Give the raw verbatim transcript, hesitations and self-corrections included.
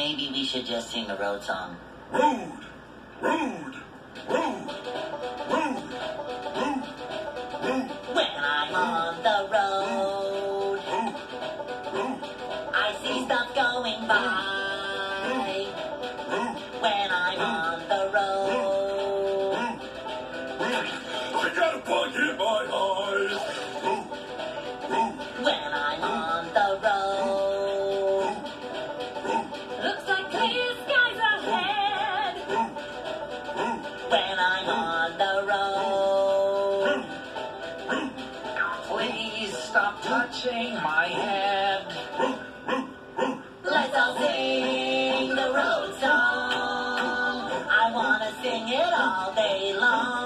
maybe we should just sing a road song. Road, road, road, road, road, road. When I'm on the road, I see stuff going by. When I'm on the road, I got a bug in my eyes. when I'm on the road, looks like clear skies ahead. When I'm on the road, Please stop touching my head. let's all sing the road song. I wanna sing it all day long.